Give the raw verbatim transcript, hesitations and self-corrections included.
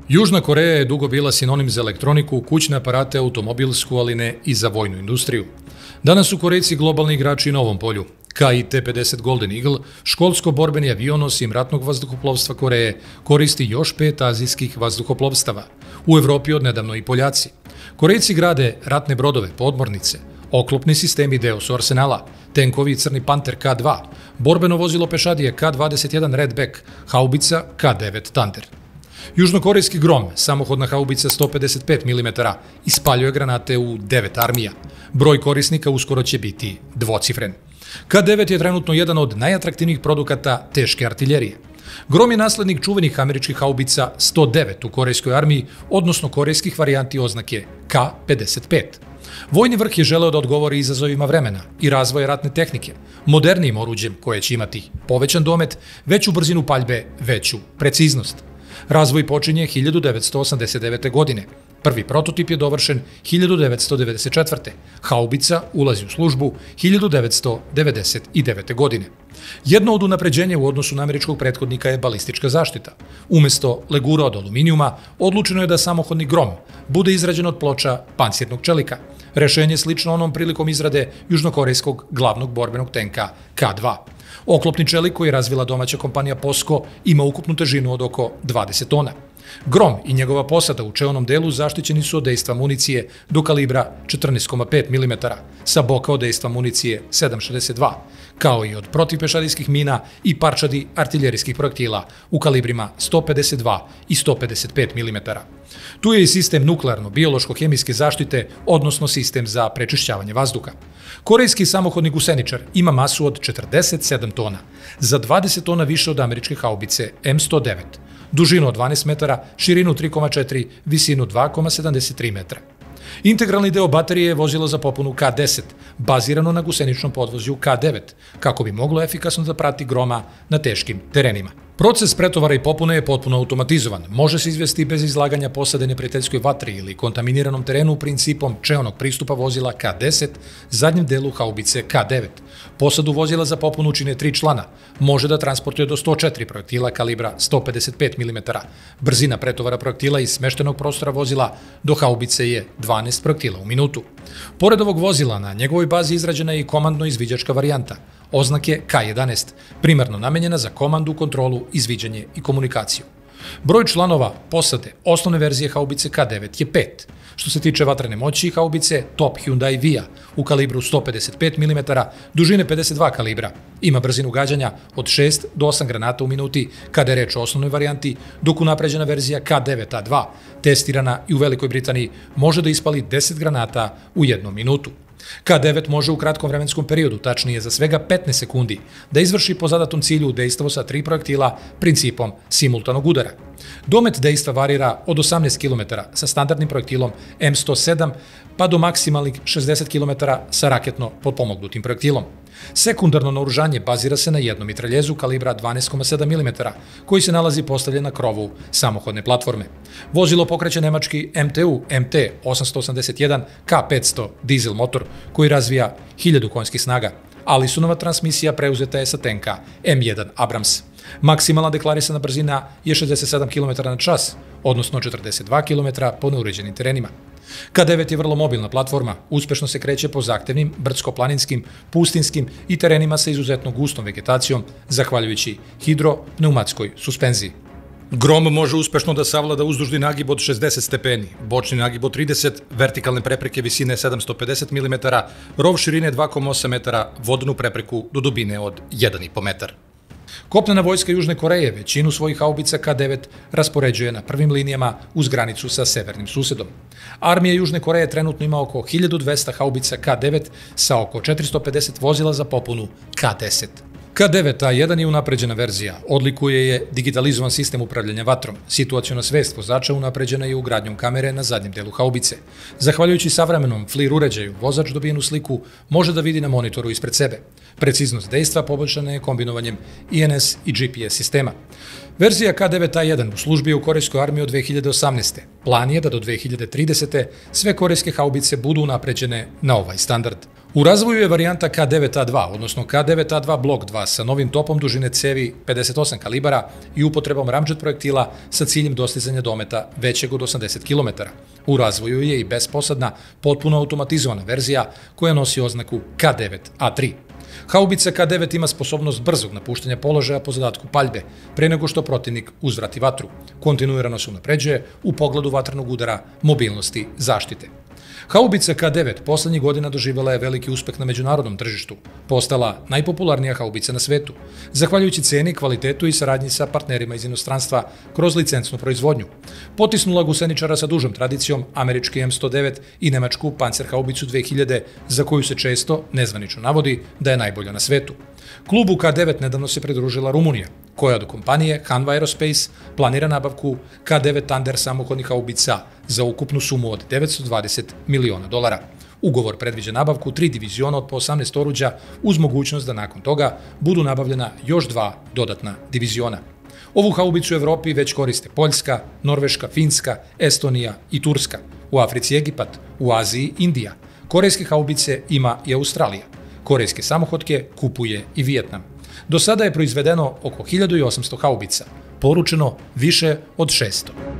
Južna Koreja je dugo bila sinonim za elektroniku, kućne aparate, automobilsku, ali ne i za vojnu industriju. Danas su Korejci globalni igrači na ovom polju. K I T pedeset Golden Eagle, školsko-borbeni avion osim ratnog vazduhoplovstva Koreje, koristi još pet azijskih vazduhoplovstava. U Evropi odnedavno i Poljaci. Korejci grade ratne brodove, podmornice, oklopni sistemi deo su arsenala, tenkovi Crni Panter K dva, borbeno vozilo pešadije K dvadeset jedan Redback, haubica K devet Thunder. Južnokorejski Grom, samohodna haubica sto pedeset pet milimetara, ispaljuje granate u devet armija. Broj korisnika uskoro će biti dvocifren. K devet je trenutno jedan od najatraktivnijih produkata teške artiljerije. Grom je naslednik čuvenih američkih haubica sto devet u korejskoj armiji, odnosno korejskih varijanti oznake K pedeset pet. Vojni vrh je želeo da odgovori izazovima vremena i razvoja ratne tehnike, modernijim oruđem koje će imati povećan domet, veću brzinu paljbe, veću preciznost. Razvoj počinje hiljadu devetsto osamdeset devete. godine. Prvi prototip je dovršen hiljadu devetsto devedeset četvrte. Haubica ulazi u službu hiljadu devetsto devedeset devete. godine. Jedno od unapređenja u odnosu na američkog prethodnika je balistička zaštita. Umesto legura od aluminijuma, odlučeno je da samohodni Grom bude izrađen od ploča pancirnog čelika. Rešenje je slično onom prilikom izrade južnokorejskog glavnog borbenog tenka K dva. Oklopni čelik koji je razvila domaća kompanija POSCO ima ukupnu težinu od oko dvadeset tona. Grom i njegova posada u čeonom delu zaštićeni su od dejstva municije do kalibra četrnaest zarez pet milimetara, sa boka od dejstva municije sedam zarez šezdeset dva, kao i od protivpešadijskih mina i parčadi artiljerijskih projektila u kalibrima sto pedeset dva i sto pedeset pet milimetara. Tu je i sistem nuklearno-biološko-hemijske zaštite, odnosno sistem za prečišćavanje vazduha. Korejski samohodni guseničar ima masu od četrdeset sedam tona, za dvadeset tona više od američke haubice M sto devet, dužinu od dvanaest metara, širinu tri zarez četiri, visinu dva zarez sedamdeset tri metra. Integralni deo baterije je vozilo za popunu K deset, bazirano na guseničnom podvozju K devet, kako bi moglo efikasno da prati Groma na teškim terenima. Proces pretovara i popune je potpuno automatizovan. Može se izvesti bez izlaganja posade neprijateljskoj vatri ili kontaminiranom terenu principom čeonog pristupa vozila K deset, zadnjem delu haubice K devet. Posadu vozila za popunu čine tri člana. Može da transportuje do sto četiri projektila kalibra sto pedeset pet milimetara. Brzina pretovara projektila iz smeštenog prostora vozila do haubice je dvanaest projektila u minutu. Pored ovog vozila, na njegovoj bazi izrađena je i komandno-izviđačka varijanta, oznake K jedanaest, primarno namenjena za komandu, kontrolu, izviđanje i komunikaciju. Broj članova posade osnovne verzije haubice K devet je pet. Što se tiče vatrene moći haubice, top Hyundai Via u kalibru sto pedeset pet milimetara, dužine pedeset dva kalibra, ima brzinu gađanja od šest do osam granata u minuti kada je reč o osnovnoj varijanti, dok unapređena verzija K devet A dva, testirana i u Velikoj Britaniji, može da ispali deset granata u jednom minutu. K devet može u kratkom vremenskom periodu, tačnije za svega petnaest sekundi, da izvrši po zadatom cilju dejstvo sa tri projektila principom simultanog udara. Domet dejstva varira od osamnaest kilometara sa standardnim projektilom M sto sedam pa do maksimalnih šezdeset kilometara sa raketno potpomognutim projektilom. Sekundarno naoružanje bazira se na jednom mitraljezu kalibra dvanaest zarez sedam milimetara, koji se nalazi postavljen na krovu samohodne platforme. Vozilo pokreće nemački M T U M T osamsto osamdeset jedan K petsto dizel motor koji razvija hiljadu konjskih snaga, ali sunova transmisija preuzeta je sa tenka M jedan Abrams. Maksimalna deklarisana brzina je šezdeset sedam kilometara na čas, odnosno četrdeset dva kilometra po neuređenim terenima. K devet je vrlo mobilna platforma, uspešno se kreće po zahtevnim, brdsko-planinskim, pustinskim i terenima sa izuzetno gustom vegetacijom, zahvaljujući hidropneumatskoj suspenziji. Grom može uspešno da savlada uzdužni nagib od šezdeset stepeni, bočni nagib od trideset, vertikalne prepreke visine sedamsto pedeset milimetara, rov širine dva zarez osam metara, vodnu prepreku do dubine od jedan zarez pet metar. Kopnena vojska Južne Koreje većinu svojih haubica K devet raspoređuje na prvim linijama uz granicu sa severnim susedom. Armija Južne Koreje trenutno ima oko hiljadu dvesta haubica K devet sa oko četiristo pedeset vozila za popunu K deset. K devet A jedan je unapređena verzija, odlikuje je digitalizovan sistem upravljanja vatrom. Situaciona svest vozača unapređena je ugradnjom kamere na zadnjem delu haubice. Zahvaljujući savremenom FLIR uređaju, vozač dobijenu sliku može da vidi na monitoru ispred sebe. Preciznost dejstva poboljšana je kombinovanjem I N S i G P S sistema. Verzija K devet A jedan u službi je u korejskoj armiji od dve hiljade osamnaeste. Plan je da do dve hiljade tridesete sve korejske haubice budu unapređene na ovaj standard. U razvoju je varijanta K devet A dva, odnosno K devet A dva Blok dva sa novim topom dužine cevi pedeset osam kalibara i upotrebom ramdžet projektila sa ciljem dostizanja dometa većeg od osamdeset kilometara. U razvoju je i besposadna, potpuno automatizovana verzija koja nosi oznaku K devet A tri. Haubica K devet ima sposobnost brzog napuštanja položaja po zadatku paljbe, pre nego što protivnik uzvrati vatru. Kontinuirano se unapređuje u pogledu vatrenog udara, mobilnosti, zaštite. Haubica K devet poslednjih godina doživjela je veliki uspeh na međunarodnom tržištu, postala najpopularnija haubica na svetu, zahvaljujući ceni, kvalitetu i saradnji sa partnerima iz inostranstva kroz licencnu proizvodnju. Potisnula guseničara sa dužom tradicijom, američki M sto devet i nemačku Panzerhaubicu dve hiljade, za koju se često nezvanično navodi da je najbolja na svetu. Klubu K devet nedavno se pridružila Rumunija, koja od kompanije Hanwha Aerospace planira nabavku K devet Thunder samohodnih haubica za ukupnu sumu od devetsto dvadeset miliona dolara. Ugovor predviđa nabavku tri diviziona od po osamnaest oruđa uz mogućnost da nakon toga budu nabavljena još dva dodatna diviziona. Ovu haubicu u Evropi već koriste Poljska, Norveška, Finska, Estonija i Turska. U Africi Egipat, u Aziji Indija. Korejske haubice ima i Australija. Korejske samohodke kupuje i Vijetnam. Do sada je proizvedeno oko hiljadu osamsto haubica, poručeno više od šesto.